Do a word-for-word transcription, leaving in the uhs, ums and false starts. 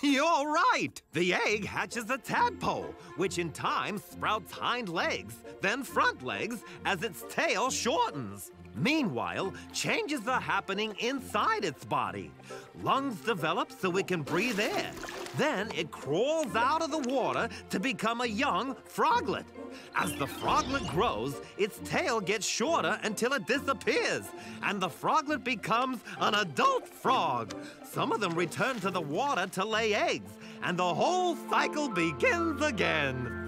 You're right! The egg hatches a tadpole, which in time sprouts hind legs, then front legs as its tail shortens. Meanwhile, changes are happening inside its body. Lungs develop so it can breathe air. Then it crawls out of the water to become a young froglet. As the froglet grows, its tail gets shorter until it disappears, and the froglet becomes an adult frog. Some of them return to the water to lay eggs, and the whole cycle begins again.